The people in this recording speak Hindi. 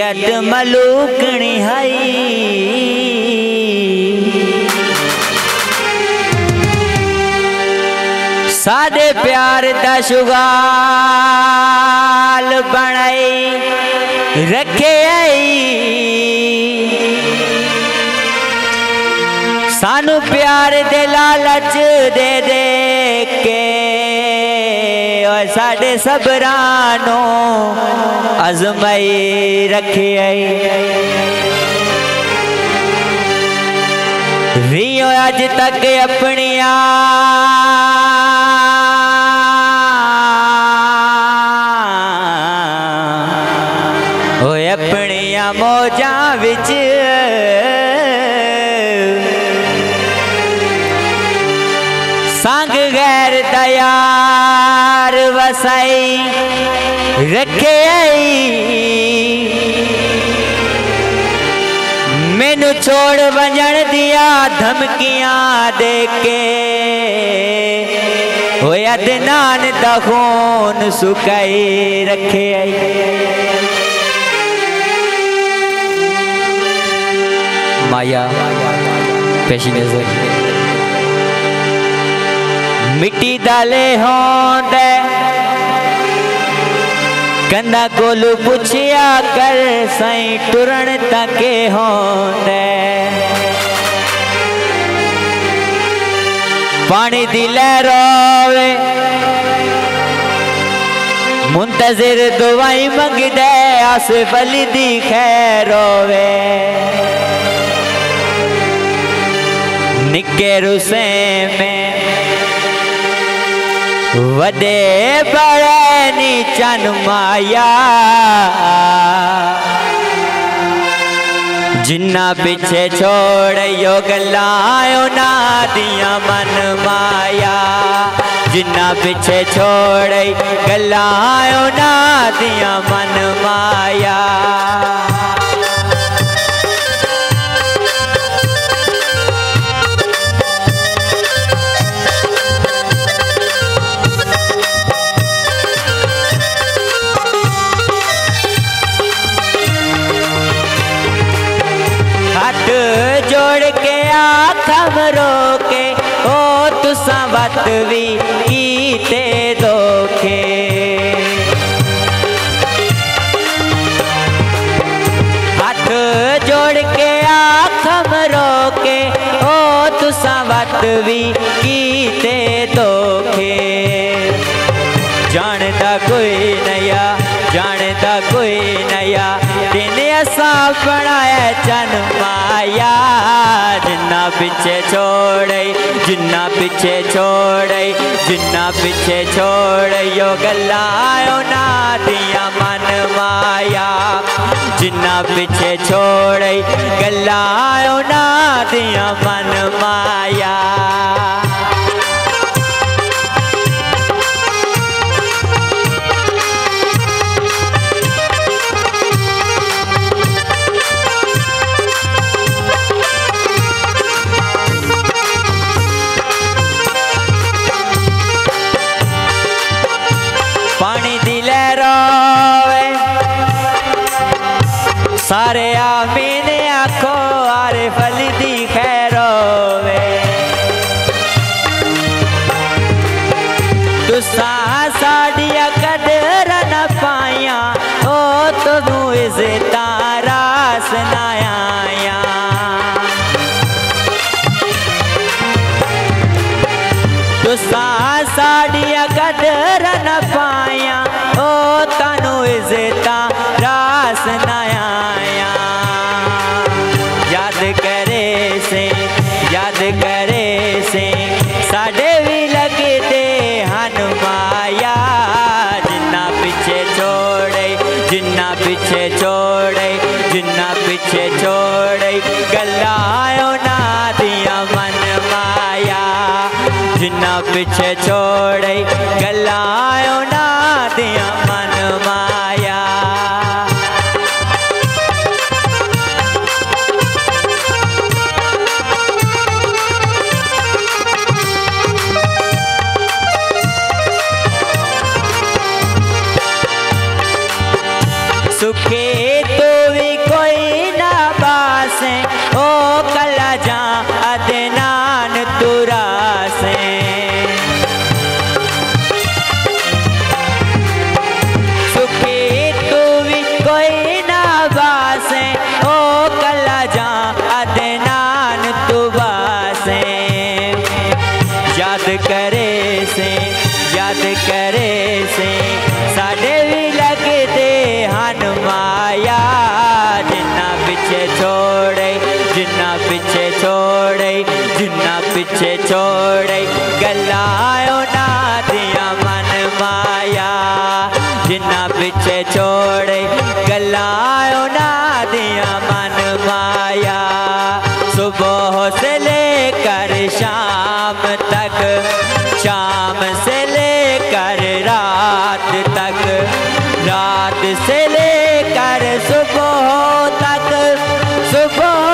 शरीयत मलूकनी हई सादे प्यार दा शुगाल बनाई रखे आई सानू प्यार दे लालच दे दे के और साडे सबरानो अजमाई रखे आई रियो अज तक अपनिया अपनिया मौजा विच संग गैर दयार वसाई रखे आई मैनू छोड़ वंजन दिया धमकियां दे के होया अदनान दा खून सुकाई रखे आई माया पेशी नजर मिट्टी डाले होंदे कंधा कोलू पुछिया कर साई टुरण तके होंदे पानी दी लहरोवे मुंतजिर दुआई मंगदे आसिफ अली दी खैर होवे निके रुसे में वडे बड़े नीचन माया जिन्ना पीछे छोड़ यो गलायो ना दिया मन माया जिन्ना पीछे छोड़ गलायो ना दिया मन माया जोड़ के आखमरो के ओ तुसा वत भी कीते धोखे हाथ जोड़ के आखमरो के ओ तुसा वत भी कीते धोखे जानता कोई नया जानता कोई नया दिन ऐसा बनाया चन माया जिन्ना पीछे छोड़े जिन्ना पीछे छोड़े जिन्ना पीछे छोड़े यो गलायो ना दिया मन माया जिन्ना पीछे छोड़े गलायो ना दिया मन माया सारे आमीन आखो आरे फल दी खैरोवे तुसा साड़िया कदर न पाया ओ तुनू इज़्ज़ता रास ना आया तुसा साड़िया कदर न पाया ओ तनू इज़्ज़ता रास ना करे से साडे भी लगते हन माया जिन्ना पीछे छोड़े जिन्ना पीछे छोड़े जिन्ना पीछे छोड़े गलायो ना दिया मन माया जिन्ना पीछे छोड़े गलायो ना दिया मन माया सुखे तो पीछे छोड़े जिन्ना पीछे छोड़े जिन्ना पीछे छोड़े गलायो ना दिया मन माया जिन्ना पीछे छोड़े गलायो ना दिया मन माया सुबह से लेकर शाम तक शाम से लेकर रात तक रात से लेकर सुबह तक सुबह